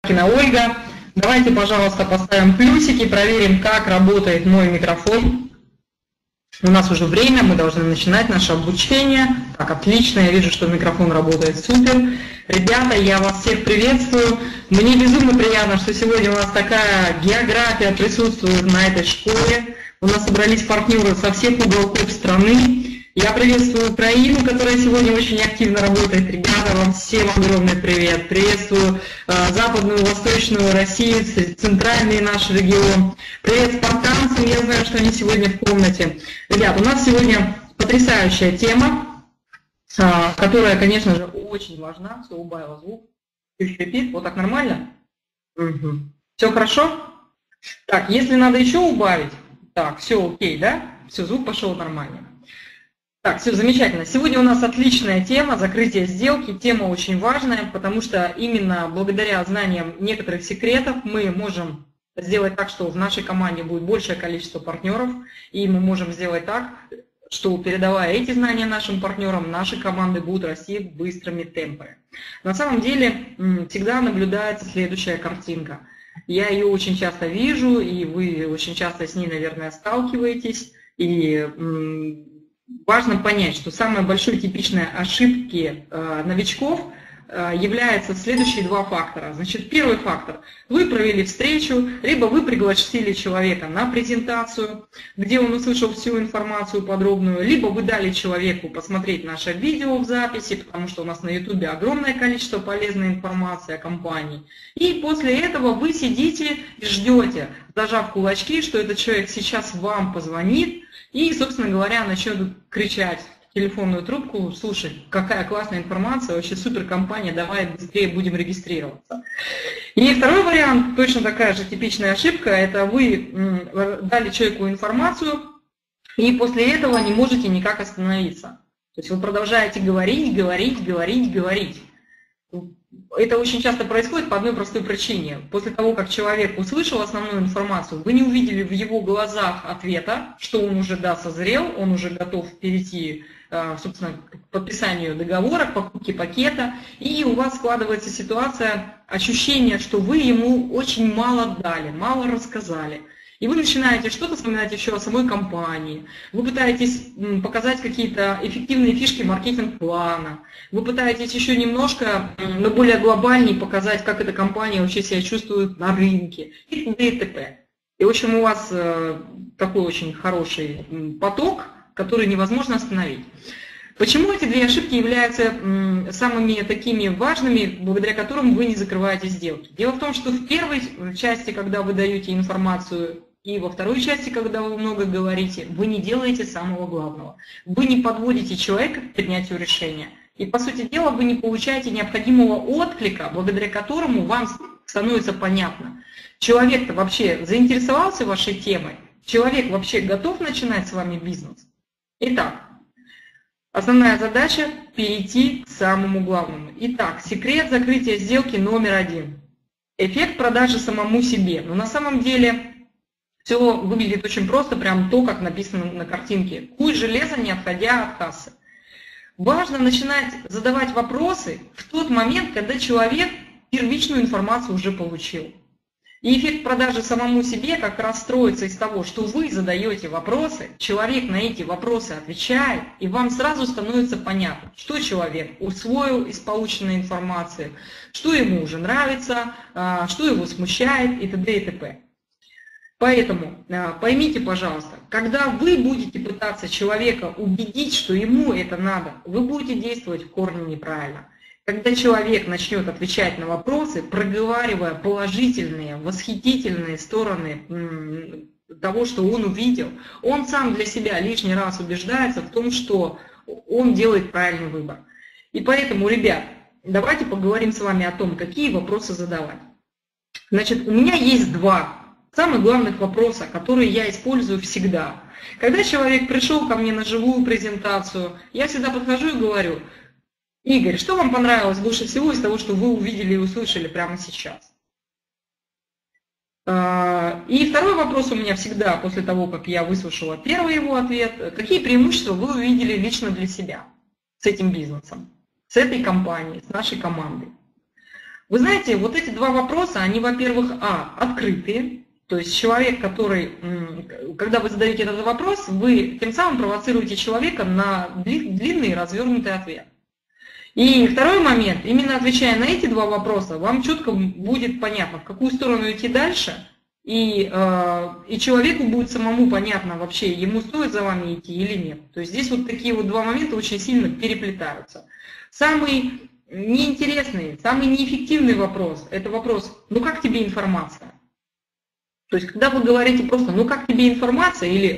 Ольга. Давайте, пожалуйста, поставим плюсики, проверим, как работает мой микрофон. У нас уже время, мы должны начинать наше обучение. Так, отлично, я вижу, что микрофон работает супер. Ребята, я вас всех приветствую. Мне безумно приятно, что сегодня у нас такая география присутствует на этой школе. У нас собрались партнеры со всех уголков страны. Я приветствую Украину, которая сегодня очень активно работает. Ребята, вам всем огромный привет. Приветствую западную, восточную Россию, центральный наш регион. Привет спартанцам, я знаю, что они сегодня в комнате. Ребят, у нас сегодня потрясающая тема, которая, конечно же, очень важна. Все, убавила звук. Вот так нормально? Угу. Все хорошо? Так, если надо еще убавить, так, все окей, да? Все, звук пошел нормально. Так, все замечательно. Сегодня у нас отличная тема, закрытие сделки. Тема очень важная, потому что именно благодаря знаниям некоторых секретов мы можем сделать так, что в нашей команде будет большее количество партнеров, и мы можем сделать так, что, передавая эти знания нашим партнерам, наши команды будут расти быстрыми темпами. На самом деле всегда наблюдается следующая картинка. Я ее очень часто вижу, и вы очень часто с ней, наверное, сталкиваетесь. И важно понять, что самой большой типичной ошибки новичков являются следующие два фактора. Значит, первый фактор. Вы провели встречу, либо вы пригласили человека на презентацию, где он услышал всю информацию подробную, либо вы дали человеку посмотреть наше видео в записи, потому что у нас на YouTube огромное количество полезной информации о компании. И после этого вы сидите и ждете, зажав кулачки, что этот человек сейчас вам позвонит, и, собственно говоря, начнет кричать в телефонную трубку: слушай, какая классная информация, вообще суперкомпания, давай быстрее будем регистрироваться. И второй вариант, точно такая же типичная ошибка, это вы дали человеку информацию, и после этого не можете никак остановиться. То есть вы продолжаете говорить. Это очень часто происходит по одной простой причине. После того, как человек услышал основную информацию, вы не увидели в его глазах ответа, что он уже созрел, он уже готов перейти, собственно, к подписанию договора, к покупке пакета, и у вас складывается ситуация, ощущение, что вы ему очень мало дали, мало рассказали. И вы начинаете что-то вспоминать еще о самой компании, вы пытаетесь показать какие-то эффективные фишки маркетинг-плана, вы пытаетесь еще немножко, но более глобальнее показать, как эта компания вообще себя чувствует на рынке и т.д. и т.п. И в общем у вас такой очень хороший поток, который невозможно остановить. Почему эти две ошибки являются самыми такими важными, благодаря которым вы не закрываете сделки? Дело в том, что в первой части, когда вы даете информацию, и во второй части, когда вы много говорите, вы не делаете самого главного. Вы не подводите человека к принятию решения. И, по сути дела, вы не получаете необходимого отклика, благодаря которому вам становится понятно. Человек-то вообще заинтересовался вашей темой? Человек вообще готов начинать с вами бизнес? Итак, основная задача – перейти к самому главному. Итак, секрет закрытия сделки номер 1. Эффект продажи самому себе. Но на самом деле все выглядит очень просто, прям то, как написано на картинке. Куй железо, не отходя от кассы. Важно начинать задавать вопросы в тот момент, когда человек первичную информацию уже получил. И эффект продажи самому себе как раз строится из того, что вы задаете вопросы, человек на эти вопросы отвечает, и вам сразу становится понятно, что человек усвоил из полученной информации, что ему уже нравится, что его смущает и т.д. и т.п. Поэтому поймите, пожалуйста, когда вы будете пытаться человека убедить, что ему это надо, вы будете действовать в корне неправильно. Когда человек начнет отвечать на вопросы, проговаривая положительные, восхитительные стороны того, что он увидел, он сам для себя лишний раз убеждается в том, что он делает правильный выбор. И поэтому, ребят, давайте поговорим с вами о том, какие вопросы задавать. Значит, у меня есть два самых главных вопроса, которые я использую всегда. Когда человек пришел ко мне на живую презентацию, я всегда подхожу и говорю: Игорь, что вам понравилось больше всего из того, что вы увидели и услышали прямо сейчас? И второй вопрос у меня всегда, после того, как я выслушала первый его ответ: какие преимущества вы увидели лично для себя с этим бизнесом, с этой компанией, с нашей командой? Вы знаете, вот эти два вопроса, они, во-первых, открытые, то есть человек, который, когда вы задаете этот вопрос, вы тем самым провоцируете человека на длинный развернутый ответ. И второй момент, именно отвечая на эти два вопроса, вам четко будет понятно, в какую сторону идти дальше, и человеку будет самому понятно вообще, ему стоит за вами идти или нет. То есть здесь вот такие вот два момента очень сильно переплетаются. Самый неинтересный, самый неэффективный вопрос – это вопрос, ну как тебе информация? То есть когда вы говорите просто, ну как тебе информация, или,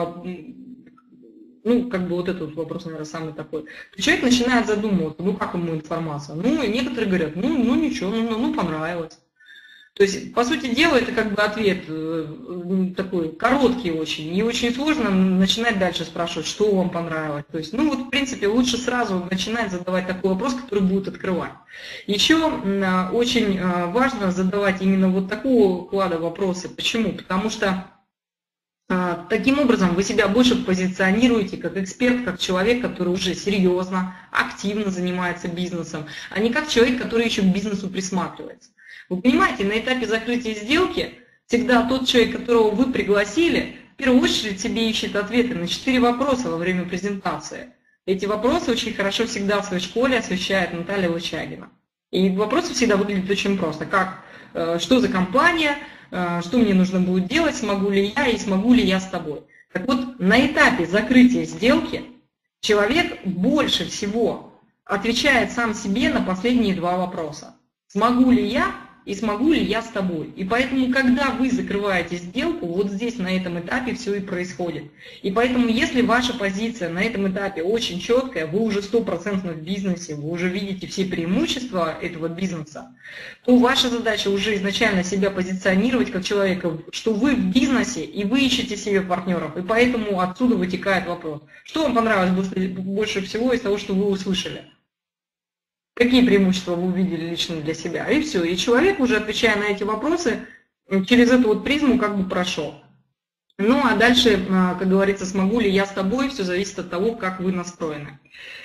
ну как бы вот этот вопрос, наверное, самый такой, то человек начинает задумываться, ну как ему информация? Ну и некоторые говорят, ну ничего, ну понравилось. То есть, по сути дела, это как бы ответ такой короткий очень, и очень сложно начинать дальше спрашивать, что вам понравилось. То есть, ну вот, в принципе, лучше сразу начинать задавать такой вопрос, который будет открывать. Еще очень важно задавать именно вот такого клада вопросы. Почему? Потому что таким образом вы себя больше позиционируете как эксперт, как человек, который уже серьезно, активно занимается бизнесом, а не как человек, который еще к бизнесу присматривается. Вы понимаете, на этапе закрытия сделки всегда тот человек, которого вы пригласили, в первую очередь себе ищет ответы на 4 вопроса во время презентации. Эти вопросы очень хорошо всегда в своей школе освещает Наталья Лучагина. И вопросы всегда выглядят очень просто. Что за компания, что мне нужно будет делать, смогу ли я и смогу ли я с тобой. Так вот, на этапе закрытия сделки человек больше всего отвечает сам себе на последние 2 вопроса. Смогу ли я и смогу ли я с тобой. И поэтому, когда вы закрываете сделку, вот здесь на этом этапе все и происходит. И поэтому, если ваша позиция на этом этапе очень четкая, вы уже 100% в бизнесе, вы уже видите все преимущества этого бизнеса, то ваша задача уже изначально себя позиционировать как человека, что вы в бизнесе и вы ищете себе партнеров. И поэтому отсюда вытекает вопрос. Что вам понравилось больше всего из того, что вы услышали? Какие преимущества вы увидели лично для себя? И все. И человек, уже отвечая на эти вопросы, через эту вот призму как бы прошел. Ну а дальше, как говорится, смогу ли я с тобой, все зависит от того, как вы настроены.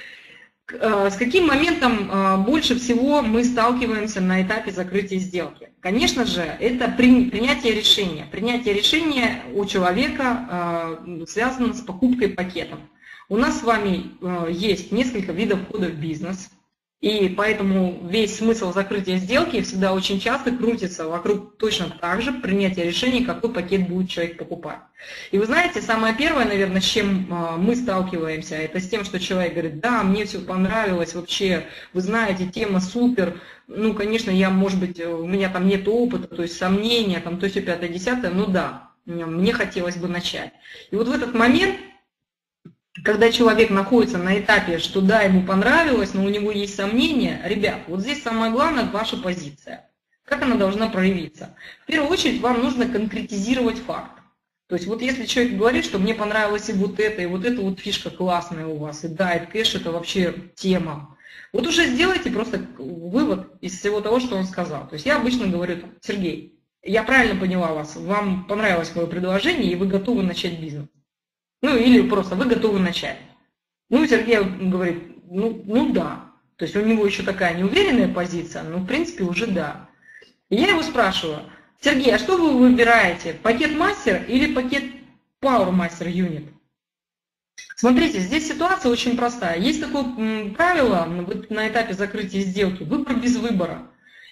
С каким моментом больше всего мы сталкиваемся на этапе закрытия сделки? Конечно же, это принятие решения. Принятие решения у человека связано с покупкой пакетов. У нас с вами есть несколько видов входа в бизнес. И поэтому весь смысл закрытия сделки всегда очень часто крутится вокруг точно так же принятия решения, какой пакет будет человек покупать. И вы знаете, самое первое, наверное, с чем мы сталкиваемся, это с тем, что человек говорит, да, мне все понравилось, вообще, вы знаете, тема супер, ну, конечно, может быть, у меня там нет опыта, то есть сомнения, там, то есть 5-10, ну да, мне хотелось бы начать. И вот в этот момент, когда человек находится на этапе, что да, ему понравилось, но у него есть сомнения, ребят, вот здесь самое главное ваша позиция. Как она должна проявиться? В первую очередь вам нужно конкретизировать факт. То есть вот если человек говорит, что мне понравилась и вот эта вот фишка классная у вас, и да, и кэш это вообще тема. Вот уже сделайте просто вывод из всего того, что он сказал. То есть я обычно говорю, Сергей, я правильно поняла вас, вам понравилось мое предложение, и вы готовы начать бизнес. Ну, или просто вы готовы начать. Ну, Сергей говорит, ну да. То есть у него еще такая неуверенная позиция, но в принципе уже да. И я его спрашиваю, Сергей, а что вы выбираете, пакет мастер или пакет Power Master Unit? Смотрите, здесь ситуация очень простая. Есть такое правило на этапе закрытия сделки, выбор без выбора.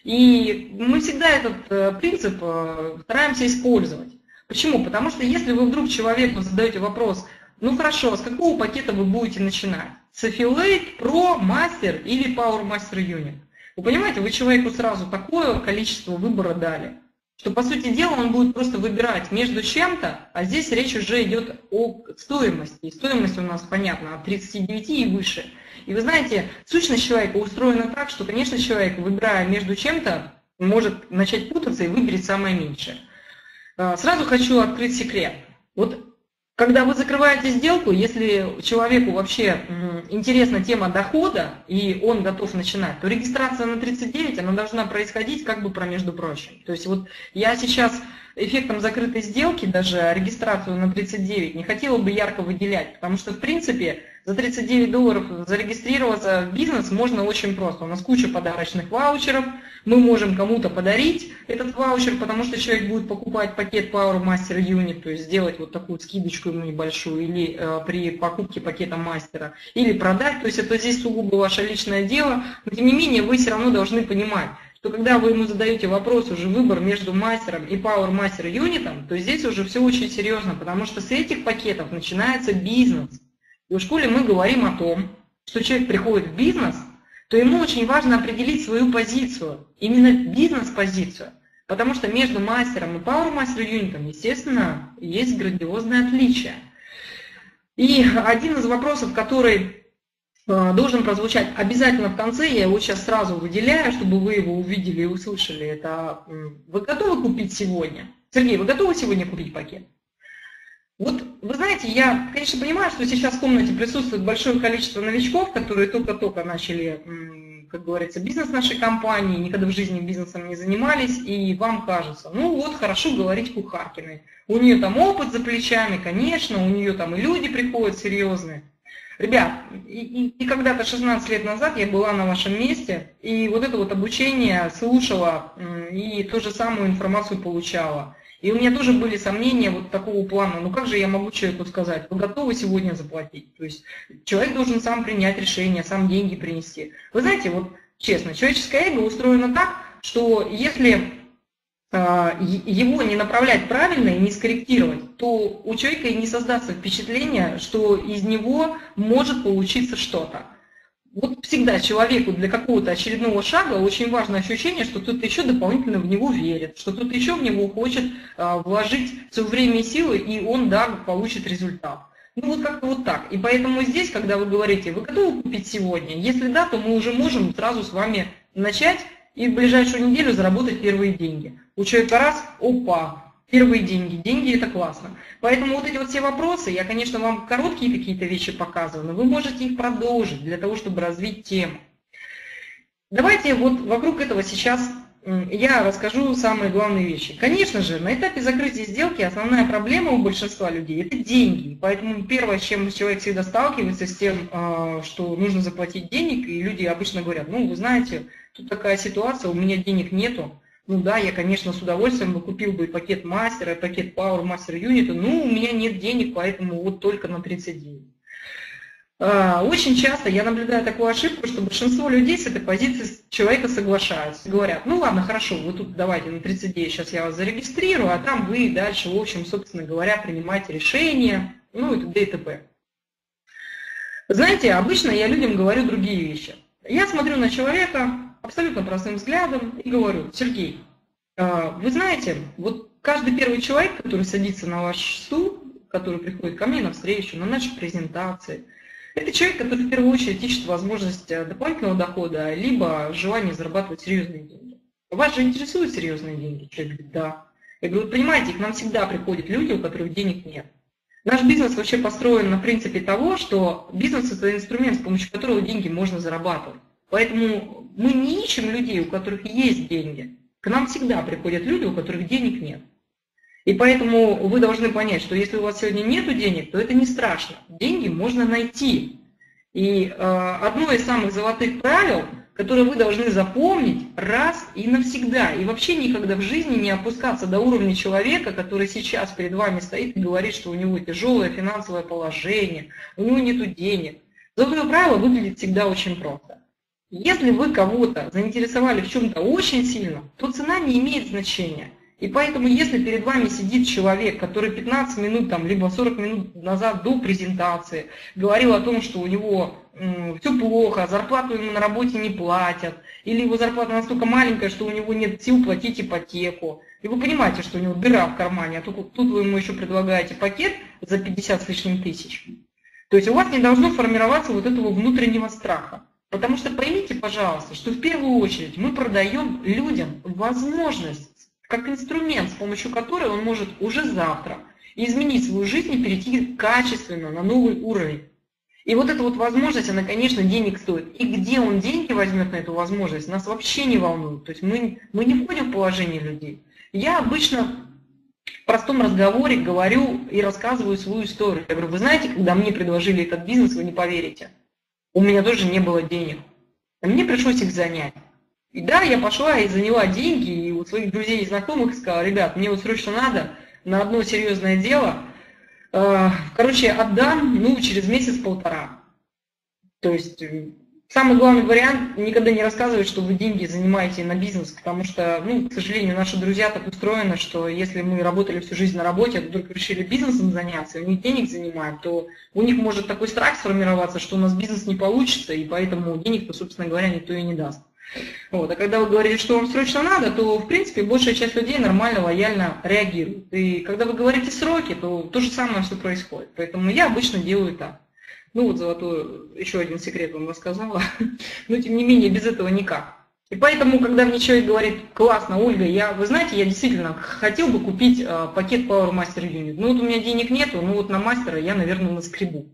И мы всегда этот принцип стараемся использовать. Почему? Потому что если вы вдруг человеку задаете вопрос, ну хорошо, с какого пакета вы будете начинать? С Affiliate, Pro, Master или Power Master Unit? Вы понимаете, вы человеку сразу такое количество выбора дали, что по сути дела он будет просто выбирать между чем-то, а здесь речь уже идет о стоимости. И стоимость у нас, понятно, от 39 и выше. И вы знаете, сущность человека устроена так, что, конечно, человек, выбирая между чем-то, может начать путаться и выберет самое меньшее. Сразу хочу открыть секрет. Вот когда вы закрываете сделку, если человеку вообще интересна тема дохода, и он готов начинать, то регистрация на 39, она должна происходить как бы между прочим. То есть вот я сейчас эффектом закрытой сделки, даже регистрацию на 39, не хотела бы ярко выделять, потому что в принципе За $39 зарегистрироваться в бизнес можно очень просто. У нас куча подарочных ваучеров. Мы можем кому-то подарить этот ваучер, потому что человек будет покупать пакет Power Master Unit, то есть сделать вот такую скидочку ему небольшую, или при покупке пакета мастера, или продать. То есть это здесь сугубо ваше личное дело. Но тем не менее вы все равно должны понимать, что когда вы ему задаете вопрос, уже выбор между мастером и Power Master Unit, то здесь уже все очень серьезно, потому что с этих пакетов начинается бизнес. И в школе мы говорим о том, что человек приходит в бизнес, то ему очень важно определить свою позицию, именно бизнес-позицию. Потому что между мастером и Power Master Unit, естественно, есть грандиозное отличие. И один из вопросов, который должен прозвучать обязательно в конце, я его сейчас сразу выделяю, чтобы вы его увидели и услышали, это: вы готовы купить сегодня? Сергей, вы готовы сегодня купить пакет? Вот, вы знаете, я, конечно, понимаю, что сейчас в комнате присутствует большое количество новичков, которые только-только начали, как говорится, бизнес нашей компании, никогда в жизни бизнесом не занимались, и вам кажется, ну вот, хорошо говорить Кухаркиной. У нее там опыт за плечами, конечно, у нее там и люди приходят серьезные. Ребят, и когда-то 16 лет назад я была на вашем месте, и вот это вот обучение слушала, и ту же самую информацию получала. И у меня тоже были сомнения вот такого плана, ну как же я могу человеку сказать, вы готовы сегодня заплатить? То есть человек должен сам принять решение, сам деньги принести. Вы знаете, вот честно, человеческое эго устроено так, что если его не направлять правильно и не скорректировать, то у человека и не создастся впечатление, что из него может получиться что-то. Вот всегда человеку для какого-то очередного шага очень важно ощущение, что кто-то еще дополнительно в него верит, что кто-то еще в него хочет вложить свое время и силы, и он, да, получит результат. Ну вот как-то вот так. И поэтому здесь, когда вы говорите, вы готовы купить сегодня? Если да, то мы уже можем сразу с вами начать и в ближайшую неделю заработать первые деньги. У человека раз, опа, первые деньги. Деньги – это классно. Поэтому вот эти вот все вопросы, я, конечно, вам короткие какие-то вещи показываю, но вы можете их продолжить для того, чтобы развить тему. Давайте вот вокруг этого сейчас я расскажу самые главные вещи. Конечно же, на этапе закрытия сделки основная проблема у большинства людей – это деньги. Поэтому первое, с чем человек всегда сталкивается, с тем, что нужно заплатить денег, и люди обычно говорят, ну, вы знаете, тут такая ситуация, у меня денег нету. Ну да, я, конечно, с удовольствием бы купил бы пакет мастера, пакет Power Master Unit, но у меня нет денег, поэтому вот только на 39. Очень часто я наблюдаю такую ошибку, что большинство людей с этой позиции человека соглашаются. Говорят, ну ладно, хорошо, вы тут давайте на 39, сейчас я вас зарегистрирую, а там вы дальше, в общем, собственно говоря, принимаете решения, ну и т.д. и т.п. Знаете, обычно я людям говорю другие вещи. Я смотрю на человека абсолютно простым взглядом и говорю, Сергей, вы знаете, вот каждый первый человек, который садится на ваш стул, который приходит ко мне на встречу, на наши презентации, это человек, который в первую очередь ищет возможность дополнительного дохода, либо желание зарабатывать серьезные деньги. Вас же интересуют серьезные деньги? Человек говорит, да. Я говорю, понимаете, к нам всегда приходят люди, у которых денег нет. Наш бизнес вообще построен на принципе того, что бизнес – это инструмент, с помощью которого деньги можно зарабатывать. Поэтому мы не ищем людей, у которых есть деньги. К нам всегда приходят люди, у которых денег нет. И поэтому вы должны понять, что если у вас сегодня нет денег, то это не страшно. Деньги можно найти. И одно из самых золотых правил, которое вы должны запомнить раз и навсегда. И вообще никогда в жизни не опускаться до уровня человека, который сейчас перед вами стоит и говорит, что у него тяжелое финансовое положение, у него нет денег. Золотое правило выглядит всегда очень просто. Если вы кого-то заинтересовали в чем-то очень сильно, то цена не имеет значения. И поэтому, если перед вами сидит человек, который 15 минут, там, либо 40 минут назад до презентации говорил о том, что у него все плохо, зарплату ему на работе не платят, или его зарплата настолько маленькая, что у него нет сил платить ипотеку, и вы понимаете, что у него дыра в кармане, а тут вы ему еще предлагаете пакет за 50 с лишним тысяч. То есть у вас не должно формироваться вот этого внутреннего страха. Потому что поймите, пожалуйста, что в первую очередь мы продаем людям возможность, как инструмент, с помощью которого он может уже завтра изменить свою жизнь и перейти качественно на новый уровень. И вот эта вот возможность, она, конечно, денег стоит. И где он деньги возьмет на эту возможность, нас вообще не волнует. То есть мы не входим в положение людей. Я обычно в простом разговоре говорю и рассказываю свою историю. Я говорю, вы знаете, когда мне предложили этот бизнес, вы не поверите, у меня тоже не было денег. А мне пришлось их занять. И да, я пошла и заняла деньги, и у своих друзей и знакомых сказала, ребят, мне вот срочно надо на одно серьезное дело, короче, отдам, ну, через месяц-полтора. То есть самый главный вариант – никогда не рассказывать, что вы деньги занимаете на бизнес, потому что, ну, к сожалению, наши друзья так устроены, что если мы работали всю жизнь на работе, а только решили бизнесом заняться, и у них денег занимаем, то у них может такой страх сформироваться, что у нас бизнес не получится, и поэтому денег-то, собственно говоря, никто и не даст. Вот. А когда вы говорите, что вам срочно надо, то, в принципе, большая часть людей нормально, лояльно реагирует. И когда вы говорите сроки, то же самое все происходит. Поэтому я обычно делаю так. Ну вот золотой, еще один секрет вам рассказала, но тем не менее без этого никак. И поэтому, когда мне человек говорит, классно, Ольга, вы знаете, я действительно хотел бы купить пакет Power Master Unit, но вот у меня денег нету, ну вот на мастера я, наверное, наскребу.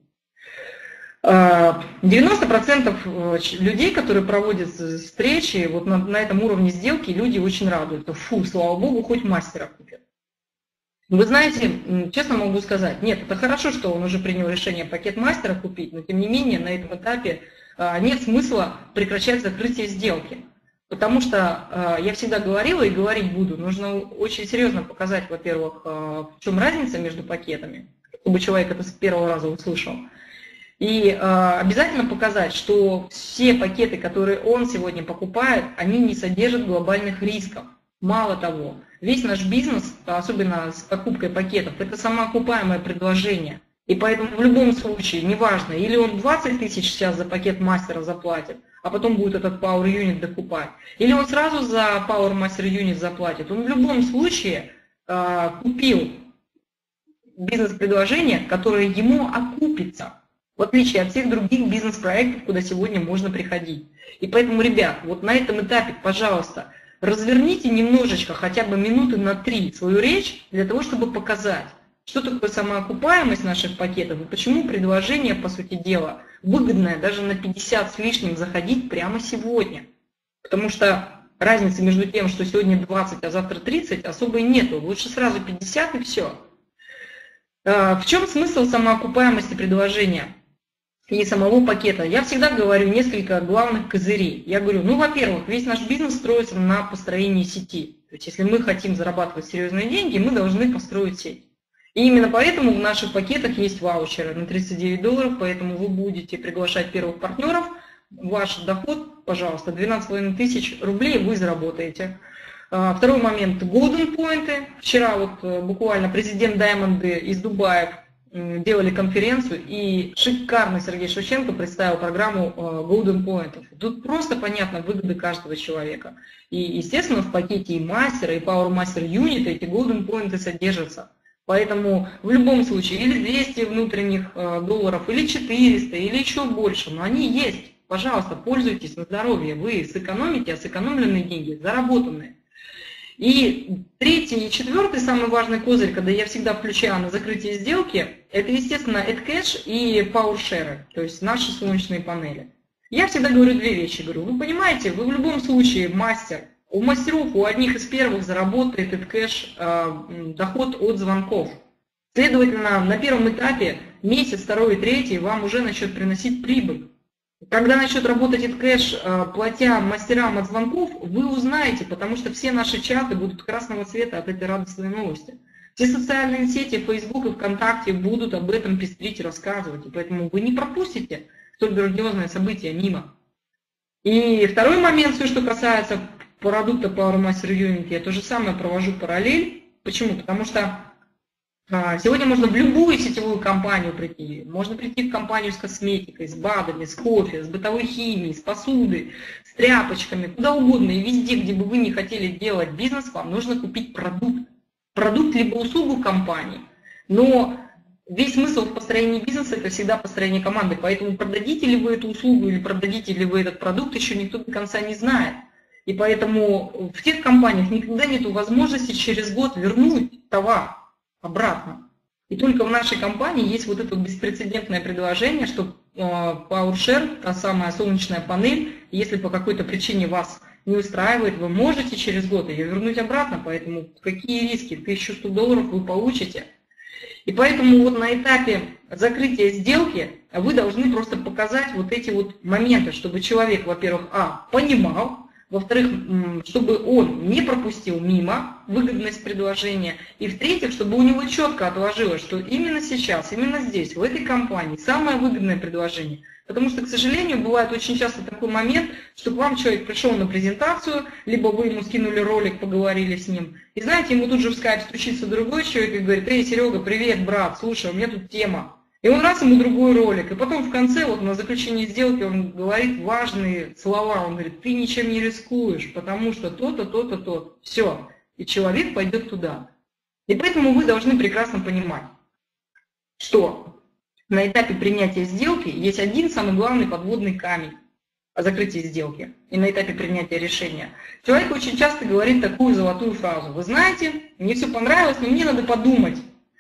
90% людей, которые проводят встречи, вот на этом уровне сделки, люди очень радуются. Фу, слава богу, хоть мастера купят. Вы знаете, честно могу сказать, нет, это хорошо, что он уже принял решение пакет мастера купить, но тем не менее на этом этапе нет смысла прекращать закрытие сделки. Потому что я всегда говорила и говорить буду, нужно очень серьезно показать, во-первых, в чем разница между пакетами, чтобы человек это с первого раза услышал. И обязательно показать, что все пакеты, которые он сегодня покупает, они не содержат глобальных рисков. Мало того, весь наш бизнес, особенно с покупкой пакетов, это самоокупаемое предложение. И поэтому в любом случае, неважно, или он 20 тысяч сейчас за пакет мастера заплатит, а потом будет этот Power Unit докупать, или он сразу за Power Master Unit заплатит, он в любом случае купил бизнес-предложение, которое ему окупится. В отличие от всех других бизнес-проектов, куда сегодня можно приходить. И поэтому, ребят, вот на этом этапе, пожалуйста, разверните немножечко, хотя бы минуты на 3 свою речь, для того, чтобы показать, что такое самоокупаемость наших пакетов и почему предложение, по сути дела, выгодное даже на 50 с лишним заходить прямо сегодня. Потому что разницы между тем, что сегодня 20, а завтра 30, особой нету. Лучше сразу 50 и все. В чем смысл самоокупаемости предложения и самого пакета? Я всегда говорю несколько главных козырей. Я говорю, ну, во-первых, весь наш бизнес строится на построении сети. То есть, если мы хотим зарабатывать серьезные деньги, мы должны построить сеть. И именно поэтому в наших пакетах есть ваучеры на $39, поэтому вы будете приглашать первых партнеров. Ваш доход, пожалуйста, 12 500 рублей вы заработаете. Второй момент – Golden Point. Вчера вот буквально президент Даймонды из Дубая делали конференцию, и шикарно Сергей Шевченко представил программу Golden Point. Тут просто понятно выгоды каждого человека. И, естественно, в пакете и мастера, и Power Master Unit эти Golden Point содержатся. Поэтому в любом случае или 200 внутренних долларов, или 400, или еще больше, но они есть. Пожалуйста, пользуйтесь на здоровье. Вы сэкономите, а сэкономленные деньги заработанные. И третий и четвертый самый важный козырь, когда я всегда включаю на закрытие сделки, это, естественно, AdCash и PowerShare, то есть наши солнечные панели. Я всегда говорю две вещи. Говорю, вы понимаете, вы в любом случае мастер. У мастеров, у одних из первых заработает AdCash доход от звонков. Следовательно, на первом этапе, месяц, второй и третий, вам уже начнет приносить прибыль. Когда начнет работать AdCash, платя мастерам от звонков, вы узнаете, потому что все наши чаты будут красного цвета от этой радостной новости. Все социальные сети, Facebook и ВКонтакте будут об этом пестрить и рассказывать, и поэтому вы не пропустите столь грандиозное событие мимо. И второй момент, все, что касается продукта Power Master Unit, я то же самое провожу параллель. Почему? Потому что сегодня можно в любую сетевую компанию прийти. Можно прийти в компанию с косметикой, с БАДами, с кофе, с бытовой химией, с посудой, с тряпочками, куда угодно. И везде, где бы вы не хотели делать бизнес, вам нужно купить продукт. Продукт либо услугу компании. Но весь смысл в построении бизнеса – это всегда построение команды. Поэтому продадите ли вы эту услугу или продадите ли вы этот продукт, еще никто до конца не знает. И поэтому в тех компаниях никогда нет возможности через год вернуть товар обратно. И только в нашей компании есть вот это беспрецедентное предложение, что PowerShare, та самая солнечная панель, если по какой-то причине вас не устраивает, вы можете через год ее вернуть обратно, поэтому какие риски? 1100 долларов вы получите. И поэтому вот на этапе закрытия сделки вы должны просто показать вот эти вот моменты, чтобы человек, во-первых, понимал, во-вторых, чтобы он не пропустил мимо выгодность предложения, и в-третьих, чтобы у него четко отложилось, что именно сейчас, именно здесь, в этой компании самое выгодное предложение. Потому что, к сожалению, бывает очень часто такой момент, что к вам человек пришел на презентацию, либо вы ему скинули ролик, поговорили с ним, и знаете, ему тут же в скайп стучится другой человек и говорит: «Эй, Серега, привет, брат, слушай, у меня тут тема». И он раз ему другой ролик, и потом в конце, вот на заключении сделки, он говорит важные слова, он говорит: ты ничем не рискуешь, потому что то-то, то-то, то-то. Все, и человек пойдет туда. И поэтому вы должны прекрасно понимать, что на этапе принятия сделки есть один самый главный подводный камень о закрытии сделки и на этапе принятия решения. Человек очень часто говорит такую золотую фразу: вы знаете, мне все понравилось, но мне надо подумать.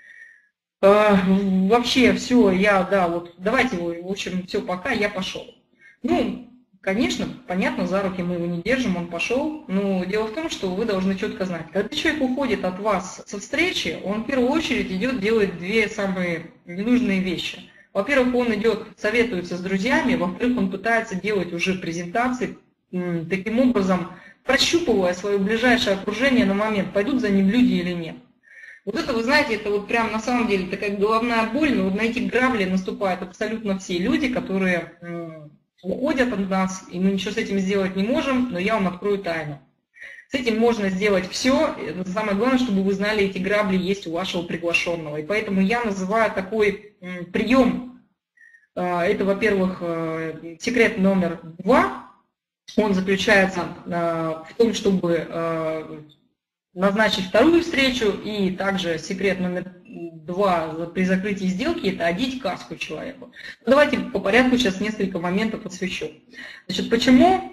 Вообще все, давайте, в общем, все, пока, я пошел. Ну, конечно, понятно, за руки мы его не держим, он пошел, но дело в том, что вы должны четко знать, когда человек уходит от вас со встречи, он в первую очередь идет делать две самые ненужные вещи. Во-первых, он идет, советуется с друзьями, во-вторых, он пытается делать уже презентации, таким образом прощупывая свое ближайшее окружение на момент, пойдут за ним люди или нет. Вот это, вы знаете, это вот прям на самом деле такая головная боль, но вот на эти грабли наступают абсолютно все люди, которые уходят от нас, и мы ничего с этим сделать не можем, но я вам открою тайну. С этим можно сделать все, самое главное, чтобы вы знали, эти грабли есть у вашего приглашенного. И поэтому я называю такой прием, это, во-первых, секрет номер 2, он заключается в том, чтобы назначить вторую встречу, и также секрет номер 2 при закрытии сделки – это одеть каску человеку. Давайте по порядку сейчас несколько моментов освещу. Значит, почему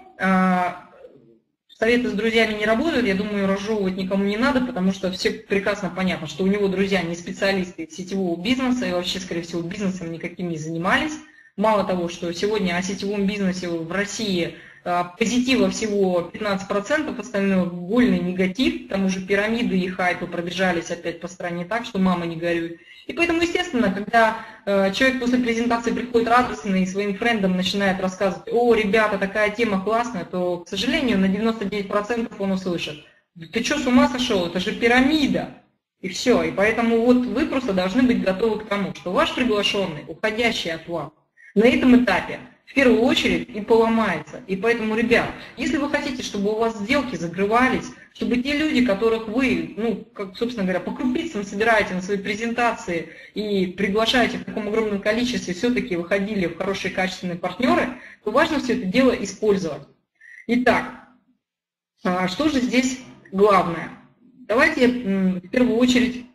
советы с друзьями не работают, я думаю, разжевывать никому не надо, потому что все прекрасно понятно, что у него друзья не специалисты сетевого бизнеса, и вообще, скорее всего, бизнесом никаким не занимались. Мало того, что сегодня о сетевом бизнесе в России позитива всего 15%, остальное вольный негатив, к тому же пирамиды и хайпы пробежались опять по стране так, что мама не горюй. И поэтому, естественно, когда человек после презентации приходит радостный и своим френдам начинает рассказывать: о, ребята, такая тема классная, то, к сожалению, на 99% он услышит: ты что, с ума сошел, это же пирамида. И все. И поэтому вот вы просто должны быть готовы к тому, что ваш приглашенный, уходящий от вас, на этом этапе в первую очередь и поломается. И поэтому, ребят, если вы хотите, чтобы у вас сделки закрывались, чтобы те люди, которых вы, собственно говоря, по крупицам собираете на свои презентации и приглашаете в таком огромном количестве, все-таки выходили в хорошие качественные партнеры, то важно все это дело использовать. Итак, что же здесь главное? Давайте в первую очередь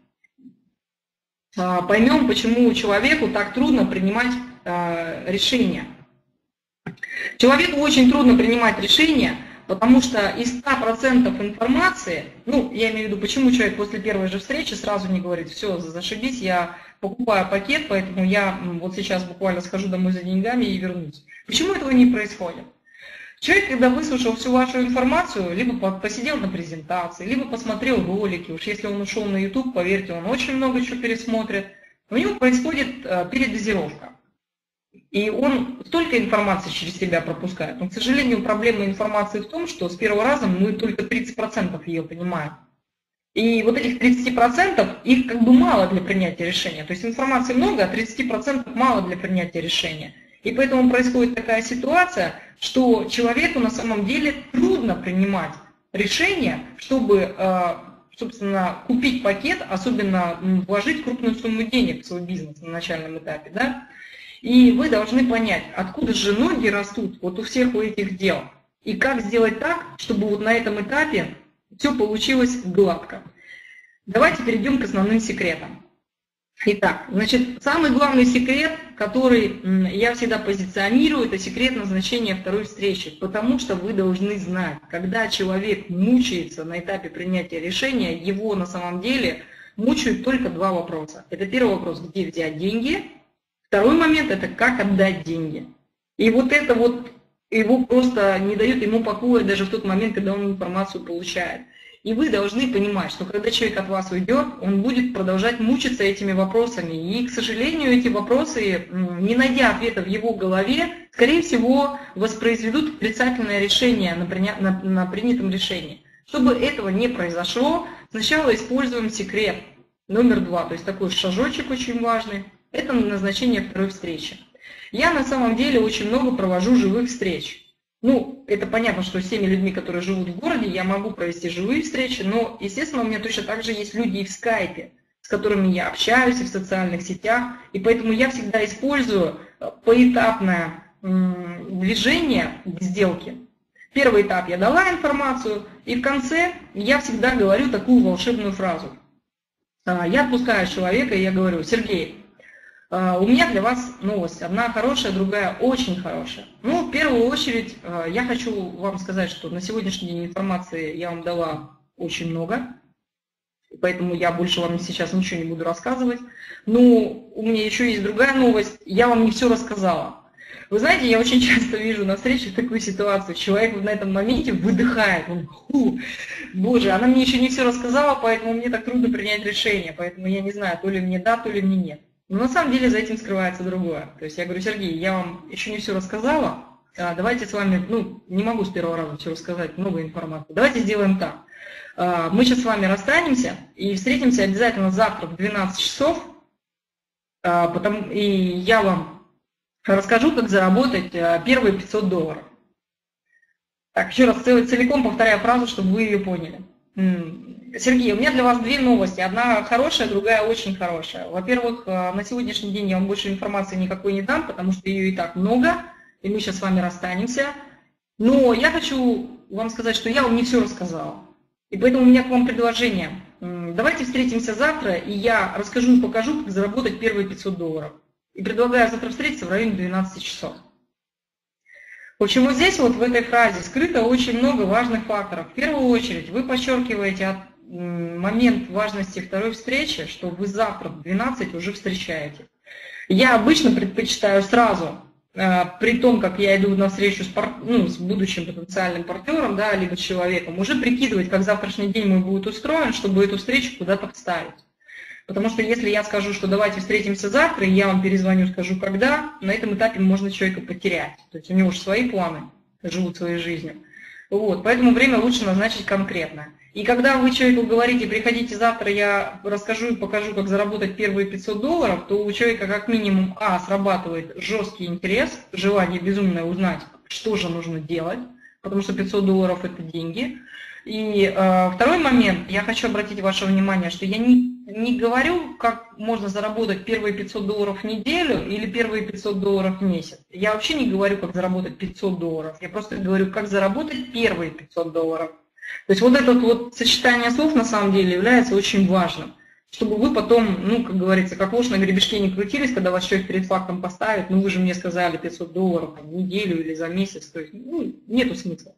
поймем, почему человеку так трудно принимать решения. Человеку очень трудно принимать решения, потому что из 100% информации, я имею в виду, почему человек после первой же встречи сразу не говорит: все, зашибись, я покупаю пакет, поэтому я вот сейчас буквально схожу домой за деньгами и вернусь. Почему этого не происходит? Человек, когда выслушал всю вашу информацию, либо посидел на презентации, либо посмотрел ролики, уж если он ушел на YouTube, поверьте, он очень много чего пересмотрит, у него происходит передозировка. И он столько информации через себя пропускает. Но, к сожалению, проблема информации в том, что с первого раза мы только 30% ее понимаем. И вот этих 30% их как бы мало для принятия решения. То есть информации много, а 30% мало для принятия решения. И поэтому происходит такая ситуация, что человеку на самом деле трудно принимать решение, чтобы, собственно, купить пакет, особенно вложить крупную сумму денег в свой бизнес на начальном этапе, да? И вы должны понять, откуда же ноги растут вот у всех у этих дел. И как сделать так, чтобы вот на этом этапе все получилось гладко. Давайте перейдем к основным секретам. Итак, значит, самый главный секрет, который я всегда позиционирую, это секрет назначения второй встречи. Потому что вы должны знать, когда человек мучается на этапе принятия решения, его на самом деле мучают только два вопроса. Это первый вопрос: где взять деньги? Второй момент – это как отдать деньги. И вот это вот его просто не дают ему покоя даже в тот момент, когда он информацию получает. И вы должны понимать, что когда человек от вас уйдет, он будет продолжать мучиться этими вопросами. И, к сожалению, эти вопросы, не найдя ответа в его голове, скорее всего, воспроизведут отрицательное решение на принятом решении. Чтобы этого не произошло, сначала используем секрет номер 2, то есть такой шажочек очень важный, это назначение второй встречи. Я на самом деле очень много провожу живых встреч. Ну, это понятно, что с теми людьми, которые живут в городе, я могу провести живые встречи, но, естественно, у меня точно так же есть люди и в скайпе, с которыми я общаюсь и в социальных сетях, и поэтому я всегда использую поэтапное движение к сделке. Первый этап я дала информацию, и в конце я всегда говорю такую волшебную фразу. Я отпускаю человека, и я говорю: Сергей, у меня для вас новость. Одна хорошая, другая очень хорошая. Ну, в первую очередь, я хочу вам сказать, что на сегодняшний день информации я вам дала очень много, поэтому я больше вам сейчас ничего не буду рассказывать. Но у меня еще есть другая новость, я вам не все рассказала. Вы знаете, я очень часто вижу на встречах такую ситуацию, человек на этом моменте выдыхает, он: боже, она мне еще не все рассказала, поэтому мне так трудно принять решение, поэтому я не знаю, то ли мне да, то ли мне нет. Но на самом деле за этим скрывается другое. То есть я говорю: Сергей, я вам еще не все рассказала, давайте с вами, не могу с первого раза все рассказать, много информации, давайте сделаем так. Мы сейчас с вами расстанемся и встретимся обязательно завтра в 12 часов, и я вам расскажу, как заработать первые $500. Так, еще раз целиком повторяю фразу, чтобы вы ее поняли. Сергей, у меня для вас две новости. Одна хорошая, другая очень хорошая. Во-первых, на сегодняшний день я вам больше информации никакой не дам, потому что ее и так много, и мы сейчас с вами расстанемся. Но я хочу вам сказать, что я вам не все рассказала. И поэтому у меня к вам предложение. Давайте встретимся завтра, и я расскажу и покажу, как заработать первые $500. И предлагаю завтра встретиться в районе 12 часов. В общем, вот здесь вот в этой фразе скрыто очень много важных факторов. В первую очередь вы подчеркиваете момент важности второй встречи, что вы завтра в 12 уже встречаете. Я обычно предпочитаю сразу, при том, как я иду на встречу с будущим потенциальным партнером, да, либо с человеком, уже прикидывать, как завтрашний день мой будет устроен, чтобы эту встречу куда-то вставить. Потому что если я скажу, что давайте встретимся завтра, и я вам перезвоню, скажу когда, на этом этапе можно человека потерять. То есть у него же свои планы, живут своей жизнью. Вот, поэтому время лучше назначить конкретно. И когда вы человеку говорите: приходите завтра, я расскажу и покажу, как заработать первые $500, то у человека как минимум срабатывает жесткий интерес, желание безумное узнать, что же нужно делать, потому что $500 это деньги. И второй момент, я хочу обратить ваше внимание, что я не говорю, как можно заработать первые $500 в неделю или первые $500 в месяц. Я вообще не говорю, как заработать $500. Я просто говорю, как заработать первые $500. То есть вот это вот сочетание слов на самом деле является очень важным, чтобы вы потом, как говорится, как ложь на гребешке не крутились, когда вас человек перед фактом поставит: вы же мне сказали $500 в неделю или за месяц. То есть нету смысла.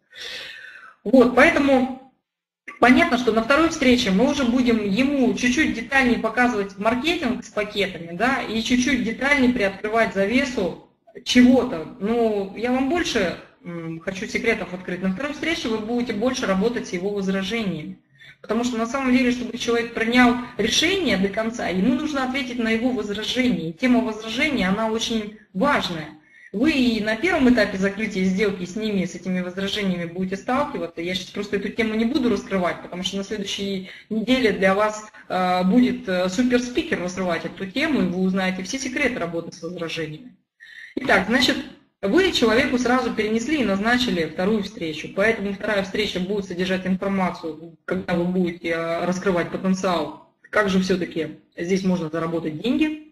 Вот, поэтому понятно, что на второй встрече мы уже будем ему чуть-чуть детальнее показывать маркетинг с пакетами, да, и чуть-чуть детальнее приоткрывать завесу чего-то. Но я вам больше хочу секретов открыть. На второй встрече вы будете больше работать с его возражениями. Потому что на самом деле, чтобы человек принял решение до конца, ему нужно ответить на его возражение. И тема возражения, она очень важная. Вы и на первом этапе закрытия сделки с ними, с этими возражениями будете сталкиваться. Я сейчас просто эту тему не буду раскрывать, потому что на следующей неделе для вас будет суперспикер раскрывать эту тему, и вы узнаете все секреты работы с возражениями. Итак, значит, вы человеку сразу перенесли и назначили вторую встречу. Поэтому вторая встреча будет содержать информацию, когда вы будете раскрывать потенциал, как же все-таки здесь можно заработать деньги.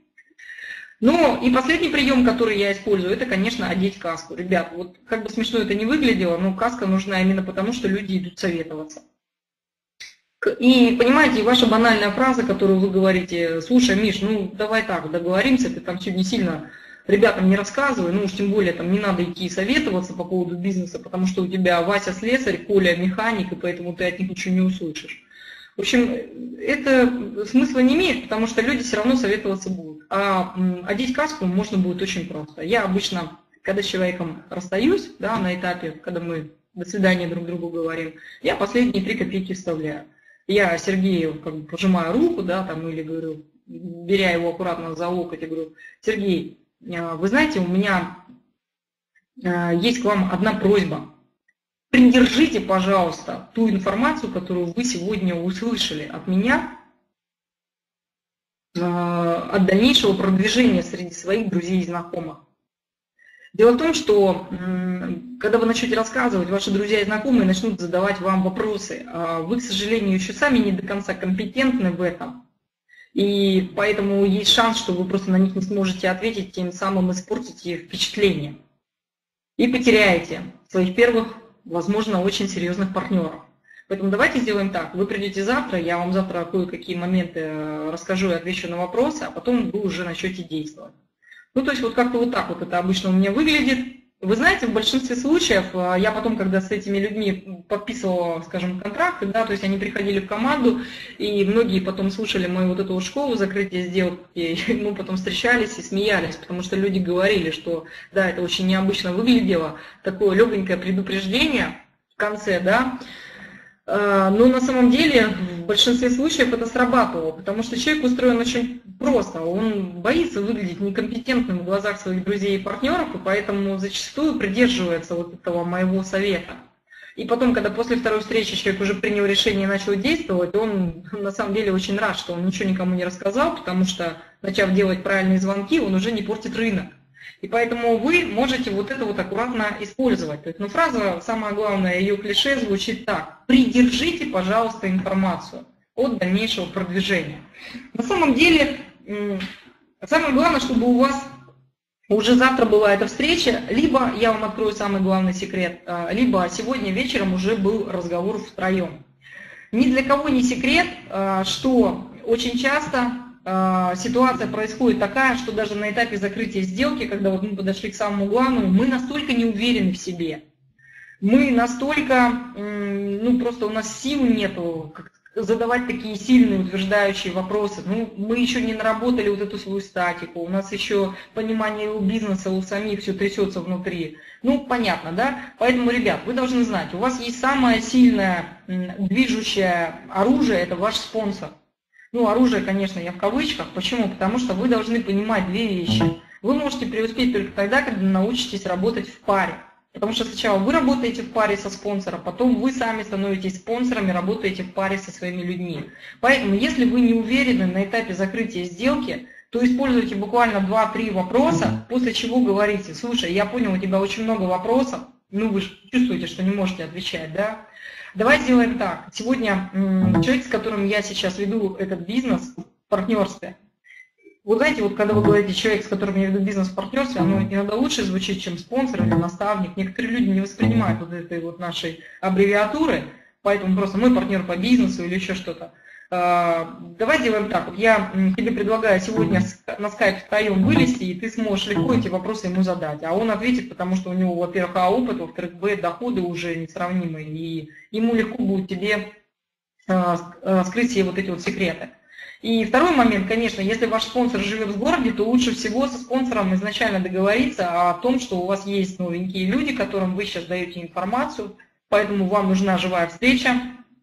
Ну и последний прием, который я использую, это, конечно, одеть каску. Ребят, вот как бы смешно это не выглядело, но каска нужна именно потому, что люди идут советоваться. И понимаете, ваша банальная фраза, которую вы говорите: слушай, Миш, давай так, договоримся, ты там сегодня сильно ребятам не рассказывай, уж тем более там не надо идти советоваться по поводу бизнеса, потому что у тебя Вася слесарь, Коля механик, и поэтому ты от них ничего не услышишь. В общем, это смысла не имеет, потому что люди все равно советоваться будут. А одеть каску можно будет очень просто. Я обычно когда с человеком расстаюсь, да, на этапе, когда мы до свидания друг другу говорим, я последние 3 копейки вставляю. Я Сергею как бы пожимаю руку, да, там, или говорю, беря его аккуратно за локоть, я говорю: Сергей, вы знаете, у меня есть к вам одна просьба. Придержите, пожалуйста, ту информацию, которую вы сегодня услышали от меня, от дальнейшего продвижения среди своих друзей и знакомых. Дело в том, что когда вы начнете рассказывать, ваши друзья и знакомые начнут задавать вам вопросы. Вы, к сожалению, еще сами не до конца компетентны в этом. И поэтому есть шанс, что вы просто на них не сможете ответить, тем самым испортите впечатление. И потеряете своих первых, возможно, очень серьезных партнеров. Поэтому давайте сделаем так. Вы придете завтра, я вам завтра кое-какие моменты расскажу и отвечу на вопросы, а потом вы уже начнете действовать. Ну, то есть вот как-то вот так вот это обычно у меня выглядит. Вы знаете, в большинстве случаев, я потом, когда с этими людьми подписывала, скажем, контракты, да, то есть они приходили в команду, и многие потом слушали мою вот эту вот школу закрытия сделок, и мы потом встречались и смеялись, потому что люди говорили, что да, это очень необычно выглядело, такое легонькое предупреждение в конце, да. Но на самом деле в большинстве случаев это срабатывало, потому что человек устроен очень просто, он боится выглядеть некомпетентным в глазах своих друзей и партнеров, и поэтому зачастую придерживается вот этого моего совета. И потом, когда после второй встречи человек уже принял решение и начал действовать, он на самом деле очень рад, что он ничего никому не рассказал, потому что, начав делать правильные звонки, он уже не портит рынок. И поэтому вы можете вот это вот аккуратно использовать. То есть, ну, фраза, самое главное, ее клише звучит так: придержите, пожалуйста, информацию от дальнейшего продвижения. На самом деле, самое главное, чтобы у вас уже завтра была эта встреча, либо я вам открою самый главный секрет, либо сегодня вечером уже был разговор втроем. Ни для кого не секрет, что очень часто ситуация происходит такая, что даже на этапе закрытия сделки, когда вот мы подошли к самому главному, мы настолько не уверены в себе, мы настолько, ну просто у нас сил нету задавать такие сильные утверждающие вопросы. Ну, мы еще не наработали вот эту свою статику, у нас еще понимание у бизнеса, у самих все трясется внутри. Ну, понятно, да? Поэтому, ребят, вы должны знать, у вас есть самое сильное движущее оружие, это ваш спонсор. Ну, оружие, конечно, я в кавычках. Почему? Потому что вы должны понимать 2 вещи. Вы можете преуспеть только тогда, когда научитесь работать в паре. Потому что сначала вы работаете в паре со спонсором, потом вы сами становитесь спонсорами, работаете в паре со своими людьми. Поэтому, если вы не уверены на этапе закрытия сделки, то используйте буквально 2-3 вопроса, после чего говорите: слушай, я понял, у тебя очень много вопросов, ну вы же чувствуете, что не можете отвечать, да? Давай сделаем так. Сегодня человек, с которым я сейчас веду этот бизнес в партнерстве, вы знаете, вот когда вы говорите человек, с которым я веду бизнес в партнерстве, оно иногда лучше звучит, чем спонсор или наставник. Некоторые люди не воспринимают вот этой вот нашей аббревиатуры, поэтому просто мой партнер по бизнесу или еще что-то. Давай сделаем так. Вот я тебе предлагаю сегодня на скайп втроем вылезти, и ты сможешь легко эти вопросы ему задать. А он ответит, потому что у него, во-первых, опыт, во-вторых, доходы уже несравнимые, и ему легко будет тебе скрыть все вот эти вот секреты. И второй момент, конечно, если ваш спонсор живет в городе, то лучше всего со спонсором изначально договориться о том, что у вас есть новенькие люди, которым вы сейчас даете информацию, поэтому вам нужна живая встреча.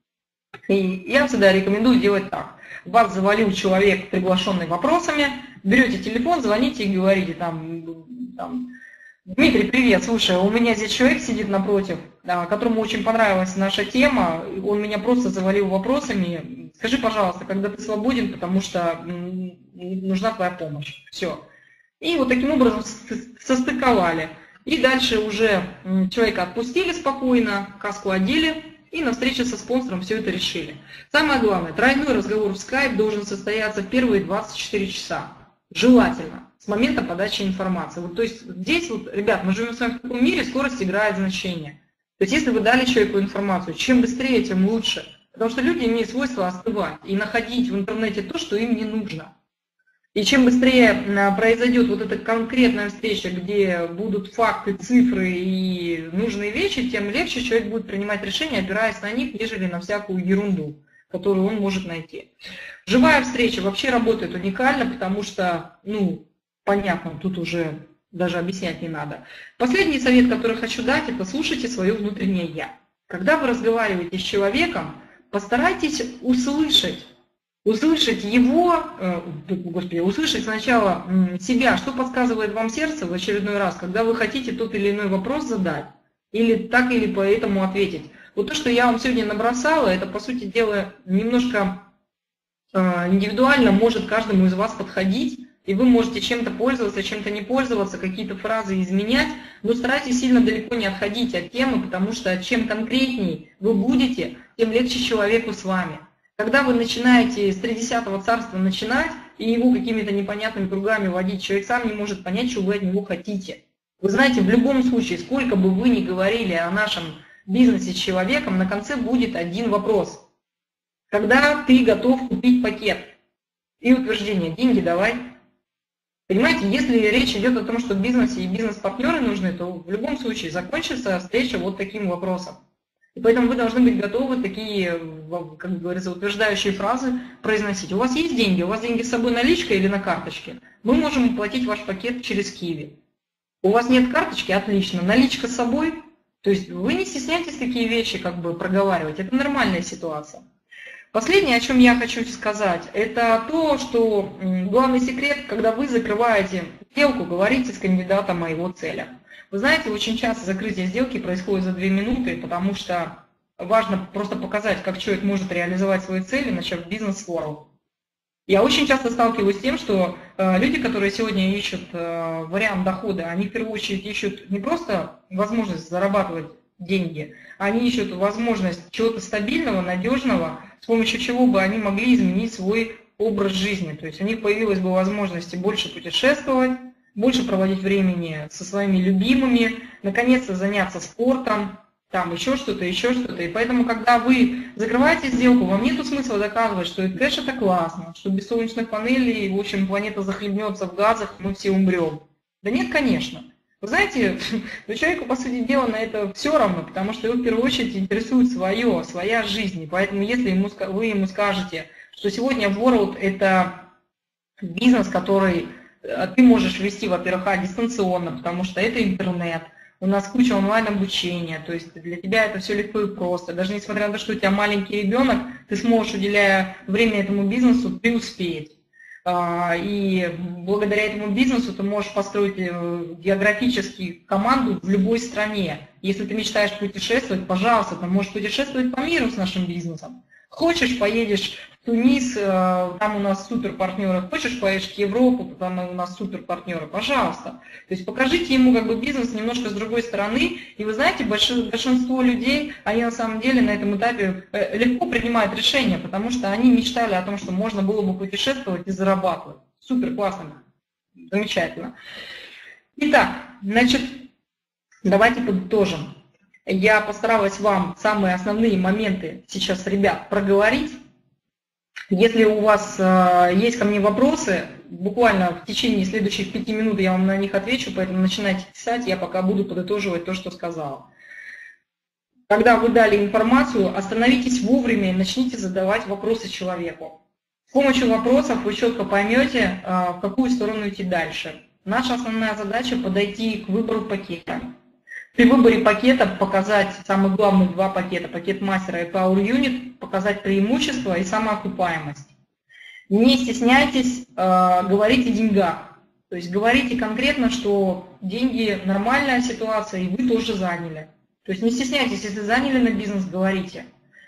И я всегда рекомендую делать так. Вас завалил человек, приглашенный вопросами, берете телефон, звоните и говорите там Дмитрий, привет, слушай, у меня здесь человек сидит напротив, которому очень понравилась наша тема, он меня просто завалил вопросами. Скажи, пожалуйста, когда ты свободен, потому что нужна твоя помощь. Все. И вот таким образом состыковали. И дальше уже человека отпустили спокойно, каску одели, и на встрече со спонсором все это решили. Самое главное, тройной разговор в Skype должен состояться в первые 24 часа. Желательно. С момента подачи информации. Вот, то есть здесь, вот, ребят, мы живем с вами в таком мире, скорость играет значение. То есть если вы дали человеку информацию, чем быстрее, тем лучше. Потому что люди имеют свойство остывать и находить в интернете то, что им не нужно. И чем быстрее произойдет вот эта конкретная встреча, где будут факты, цифры и нужные вещи, тем легче человек будет принимать решения, опираясь на них, нежели на всякую ерунду, которую он может найти. Живая встреча вообще работает уникально, потому что, ну, понятно, тут уже даже объяснять не надо. Последний совет, который хочу дать, это слушайте свое внутреннее «я». Когда вы разговариваете с человеком, постарайтесь услышать его, господи, услышать сначала себя, что подсказывает вам сердце в очередной раз, когда вы хотите тот или иной вопрос задать, или так или по этому ответить. Вот то, что я вам сегодня набросала, это, по сути дела, немножко индивидуально может каждому из вас подходить, и вы можете чем-то пользоваться, чем-то не пользоваться, какие-то фразы изменять, но старайтесь сильно далеко не отходить от темы, потому что чем конкретней вы будете, тем легче человеку с вами. Когда вы начинаете с тридесятого царства начинать, и его какими-то непонятными кругами водить, человек сам не может понять, что вы от него хотите. Вы знаете, в любом случае, сколько бы вы ни говорили о нашем бизнесе с человеком, на конце будет один вопрос. Когда ты готов купить пакет? И утверждение: деньги давай. Понимаете, если речь идет о том, что в бизнесе и бизнес-партнеры нужны, то в любом случае закончится встреча вот таким вопросом. И поэтому вы должны быть готовы такие, как говорится, утверждающие фразы произносить. У вас есть деньги? У вас деньги с собой наличкой или на карточке? Мы можем оплатить ваш пакет через Киви. У вас нет карточки? Отлично. Наличка с собой? То есть вы не стесняйтесь такие вещи как бы проговаривать. Это нормальная ситуация. Последнее, о чем я хочу сказать, это то, что главный секрет, когда вы закрываете сделку, говорите с кандидатом о его целях. Вы знаете, очень часто закрытие сделки происходит за 2 минуты, потому что важно просто показать, как человек может реализовать свои цели, начав бизнес с World. Я очень часто сталкиваюсь с тем, что люди, которые сегодня ищут вариант дохода, они в первую очередь ищут не просто возможность зарабатывать деньги, они ищут возможность чего-то стабильного, надежного, с помощью чего бы они могли изменить свой образ жизни. То есть у них появилась бы возможность больше путешествовать, больше проводить времени со своими любимыми, наконец-то заняться спортом, там еще что-то, еще что-то. И поэтому, когда вы закрываете сделку, вам нет смысла доказывать, что кэш это классно, что без солнечных панелей, в общем, планета захлебнется в газах, мы все умрем. Да нет, конечно. Вы знаете, человеку, по сути дела, на это все равно, потому что его в первую очередь интересует своя жизнь. И поэтому, если вы ему скажете, что сегодня World – это бизнес, который ты можешь вести, во-первых, дистанционно, потому что это интернет, у нас куча онлайн-обучения, то есть для тебя это все легко и просто. Даже несмотря на то, что у тебя маленький ребенок, ты сможешь, уделяя время этому бизнесу, преуспеть. И благодаря этому бизнесу ты можешь построить географически команду в любой стране. Если ты мечтаешь путешествовать, пожалуйста, ты можешь путешествовать по миру с нашим бизнесом. Хочешь, поедешь в Тунис, там у нас суперпартнеры. Хочешь, поедешь в Европу, там у нас суперпартнеры. Пожалуйста. То есть покажите ему как бы бизнес немножко с другой стороны. И вы знаете, большинство людей, они на самом деле на этом этапе легко принимают решения, потому что они мечтали о том, что можно было бы путешествовать и зарабатывать. Супер, классно, замечательно. Итак, значит, давайте подытожим. Я постаралась вам самые основные моменты сейчас, ребят, проговорить. Если у вас есть ко мне вопросы, буквально в течение следующих 5 минут я вам на них отвечу, поэтому начинайте писать, я пока буду подытоживать то, что сказала. Когда вы дали информацию, остановитесь вовремя и начните задавать вопросы человеку. С помощью вопросов вы четко поймете, в какую сторону идти дальше. Наша основная задача – подойти к выбору пакета. При выборе пакета показать самые главные 2 пакета, пакет мастера и Power Unit, показать преимущества и самоокупаемость. Не стесняйтесь говорить о деньгах. То есть говорите конкретно, что деньги – нормальная ситуация, и вы тоже заняли. То есть не стесняйтесь, если заняли на бизнес, говорите.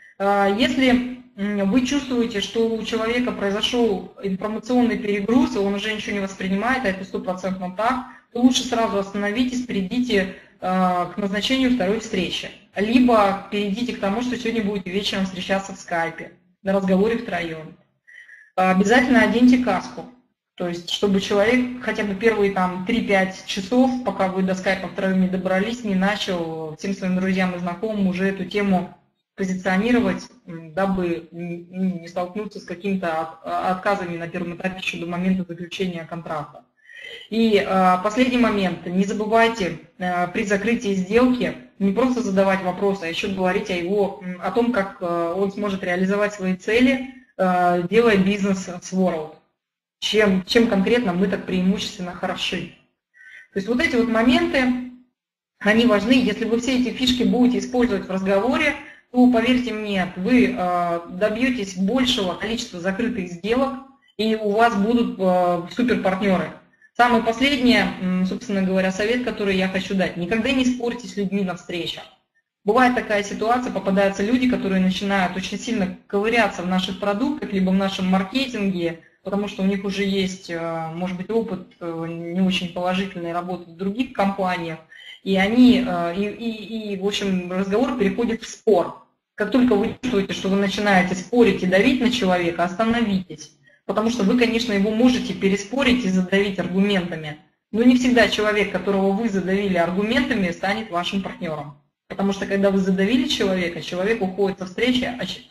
Если вы чувствуете, что у человека произошел информационный перегруз, и он уже ничего не воспринимает, а это 100% так, то лучше сразу остановитесь, перейдите к назначению второй встречи. Либо перейдите к тому, что сегодня будете вечером встречаться в скайпе, на разговоре втроем. Обязательно оденьте каску. То есть, чтобы человек хотя бы первые 3-5 часов, пока вы до скайпа втроем не добрались, не начал всем своим друзьям и знакомым уже эту тему позиционировать, дабы не столкнуться с какими-то отказами на первом этапе еще до момента заключения контракта. И последний момент. Не забывайте при закрытии сделки не просто задавать вопросы, а еще говорить о том, как он сможет реализовать свои цели, делая бизнес с World. Чем конкретно мы так преимущественно хороши. То есть вот эти вот моменты, они важны. Если вы все эти фишки будете использовать в разговоре, то, поверьте мне, вы добьетесь большего количества закрытых сделок, и у вас будут суперпартнеры. Самый последний, собственно говоря, совет, который я хочу дать. Никогда не спорьте с людьми на встречах. Бывает такая ситуация, попадаются люди, которые начинают очень сильно ковыряться в наших продуктах, либо в нашем маркетинге, потому что у них уже есть, может быть, опыт не очень положительной работы в других компаниях, и они, в общем, разговор переходит в спор. Как только вы чувствуете, что вы начинаете спорить и давить на человека, остановитесь. Потому что вы, конечно, его можете переспорить и задавить аргументами. Но не всегда человек, которого вы задавили аргументами, станет вашим партнером. Потому что когда вы задавили человека, человек уходит со встречи,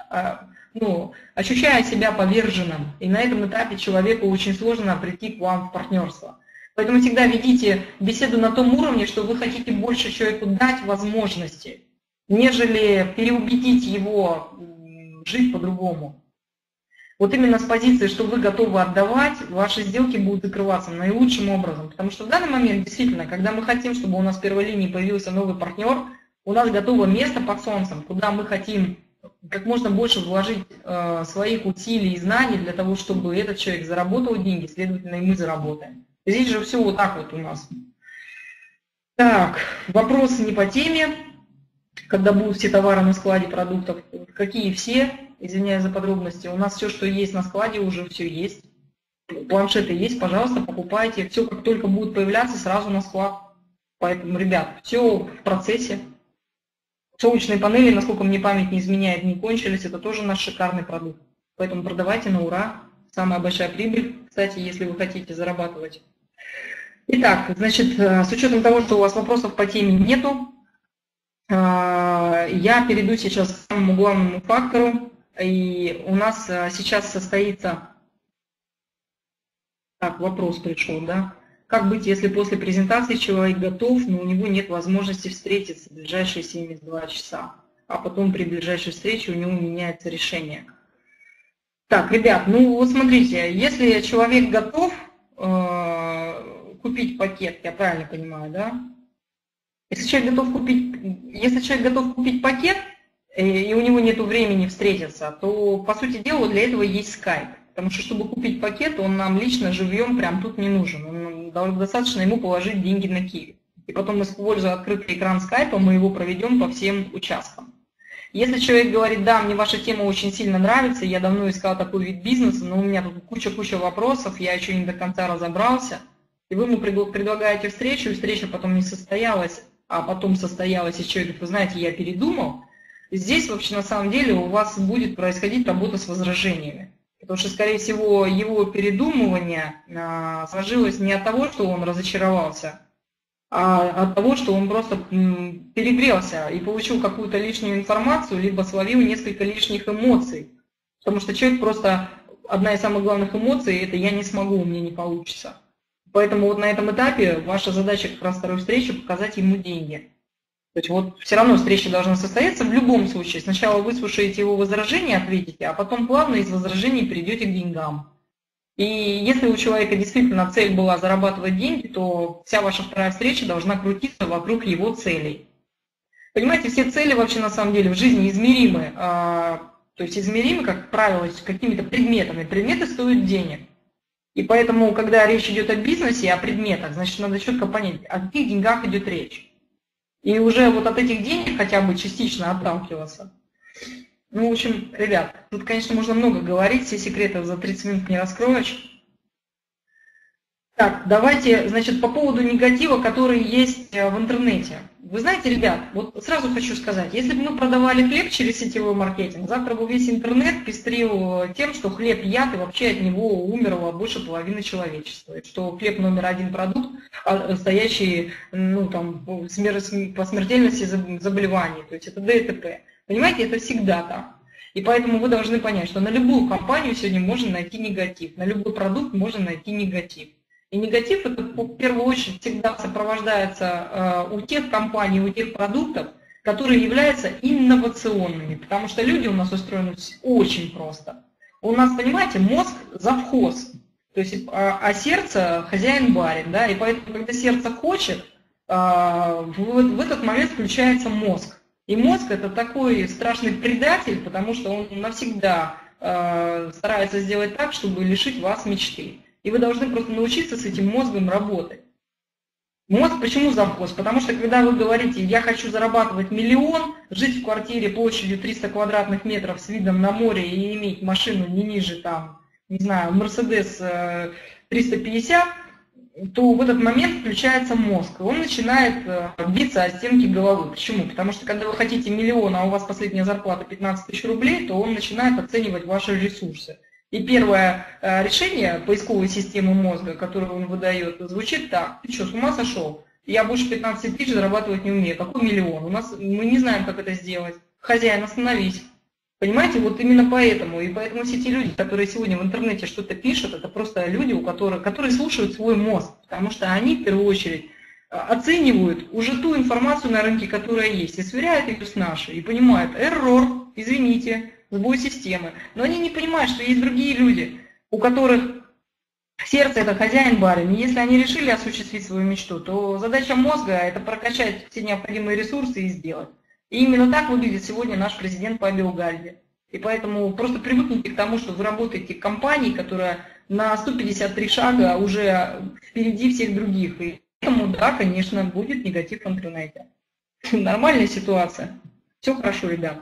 ощущая себя поверженным. И на этом этапе человеку очень сложно прийти к вам в партнерство. Поэтому всегда ведите беседу на том уровне, что вы хотите больше человеку дать возможности, нежели переубедить его жить по-другому. Вот именно с позиции, что вы готовы отдавать, ваши сделки будут закрываться наилучшим образом. Потому что в данный момент, действительно, когда мы хотим, чтобы у нас в первой линии появился новый партнер, у нас готово место под солнцем, куда мы хотим как можно больше вложить своих усилий и знаний для того, чтобы этот человек заработал деньги, следовательно, и мы заработаем. Здесь же все вот так вот у нас. Так, вопросы не по теме. Когда будут все товары на складе продуктов, какие все? Извиняюсь за подробности. У нас все, что есть на складе, уже все есть. Планшеты есть, пожалуйста, покупайте. Все, как только будет появляться, сразу на склад. Поэтому, ребят, все в процессе. Солнечные панели, насколько мне память не изменяет, не кончились. Это тоже наш шикарный продукт. Поэтому продавайте на ура. Самая большая прибыль, кстати, если вы хотите зарабатывать. Итак, значит, с учетом того, что у вас вопросов по теме нету, я перейду сейчас к самому главному фактору. И у нас сейчас состоится... Так, вопрос пришел, да? Как быть, если после презентации человек готов, но у него нет возможности встретиться в ближайшие 72 часа, а потом при ближайшей встрече у него меняется решение? Так, ребят, ну вот смотрите, если человек готов купить пакет, я правильно понимаю, да? Если человек готов купить пакет, и у него нет времени встретиться, то, по сути дела, для этого есть скайп. Потому что, чтобы купить пакет, он нам лично живьем прям тут не нужен. Достаточно ему положить деньги на Киви. И потом, используя открытый экран скайпа, мы его проведем по всем участкам. Если человек говорит, да, мне ваша тема очень сильно нравится, я давно искал такой вид бизнеса, но у меня тут куча вопросов, я еще не до конца разобрался, и вы ему предлагаете встречу, и встреча потом не состоялась, а потом состоялась, и человек говорит, вы знаете, я передумал, здесь вообще на самом деле у вас будет происходить работа с возражениями. Потому что, скорее всего, его передумывание сложилось не от того, что он разочаровался, а от того, что он просто перегрелся и получил какую-то лишнюю информацию, либо словил несколько лишних эмоций. Потому что человек просто, одна из самых главных эмоций, это «я не смогу, у меня не получится». Поэтому вот на этом этапе ваша задача как раз второй встречи показать ему деньги. То есть вот все равно встреча должна состояться в любом случае. Сначала выслушаете его возражения, ответите, а потом плавно из возражений перейдете к деньгам. И если у человека действительно цель была зарабатывать деньги, то вся ваша вторая встреча должна крутиться вокруг его целей. Понимаете, все цели вообще на самом деле в жизни измеримы. То есть измеримы, как правило, с какими-то предметами. Предметы стоят денег. И поэтому, когда речь идет о бизнесе, о предметах, значит, надо четко понять, о каких деньгах идет речь. И уже вот от этих денег хотя бы частично отталкиваться. Ну, в общем, ребят, тут, конечно, можно много говорить, все секреты за 30 минут не раскроешь. Так, давайте, значит, по поводу негатива, который есть в интернете. Вы знаете, ребят, вот сразу хочу сказать, если бы мы продавали хлеб через сетевой маркетинг, завтра бы весь интернет пестрил тем, что хлеб яд, и вообще от него умерло больше половины человечества. И что хлеб номер один продукт, стоящий по смертельности заболеваний, то есть это ДТП. Понимаете, это всегда так. И поэтому вы должны понять, что на любую компанию сегодня можно найти негатив, на любой продукт можно найти негатив. И негатив это в первую очередь всегда сопровождается у тех компаний, у тех продуктов, которые являются инновационными. Потому что люди у нас устроены очень просто. У нас, понимаете, мозг завхоз. То есть, а сердце хозяин барин, да, и поэтому, когда сердце хочет, в этот момент включается мозг. И мозг это такой страшный предатель, потому что он навсегда старается сделать так, чтобы лишить вас мечты. И вы должны просто научиться с этим мозгом работать. Мозг почему завхоз? Потому что когда вы говорите, я хочу зарабатывать 1 000 000, жить в квартире площадью 300 квадратных метров с видом на море и иметь машину не ниже, там, не знаю, Мерседес 350, то в этот момент включается мозг, и он начинает биться о стенки головы. Почему? Потому что когда вы хотите 1 000 000, а у вас последняя зарплата 15 000 рублей, то он начинает оценивать ваши ресурсы. И первое решение поисковой системы мозга, которое он выдает, звучит так: ты что, с ума сошел? Я больше 15 000 зарабатывать не умею. Какой 1 000 000? Мы не знаем, как это сделать. Хозяин, остановись. Понимаете, вот именно поэтому. И поэтому все те люди, которые сегодня в интернете что-то пишут, это просто люди, которые слушают свой мозг. Потому что они в первую очередь оценивают уже ту информацию на рынке, которая есть, и сверяют ее с нашей. И понимают: эррор, извините, сбой системы. Но они не понимают, что есть другие люди, у которых сердце – это хозяин барин. И если они решили осуществить свою мечту, то задача мозга – это прокачать все необходимые ресурсы и сделать. И именно так выглядит сегодня наш президент Павел Гальди. И поэтому просто привыкните к тому, что вы работаете в компании, которая на 153 шага уже впереди всех других. И поэтому, да, конечно, будет негатив в интернете. Нормальная ситуация. Все хорошо, ребята.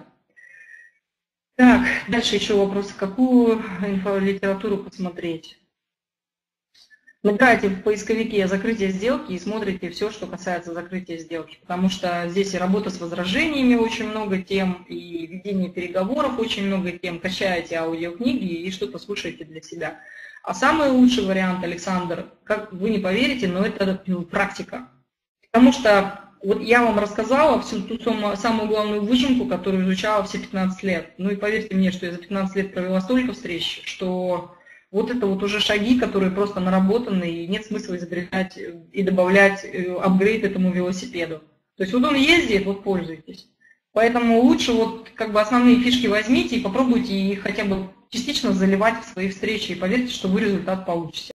Так, дальше еще вопрос. Какую инфолитературу посмотреть? Набираете в поисковике «закрытие сделки» и смотрите все, что касается закрытия сделки. Потому что здесь и работа с возражениями очень много тем, и ведение переговоров очень много тем. Качаете аудиокниги и что-то слушаете для себя. А самый лучший вариант, Александр, как вы не поверите, но это практика. Потому что вот я вам рассказала всю ту самую главную выжимку, которую изучала все 15 лет. Ну и поверьте мне, что я за 15 лет провела столько встреч, что вот это вот уже шаги, которые просто наработаны, и нет смысла изобретать и добавлять апгрейд этому велосипеду. То есть вот он ездит, вот пользуйтесь. Поэтому лучше вот как бы основные фишки возьмите и попробуйте их хотя бы частично заливать в свои встречи, и поверьте, что вы результат получите.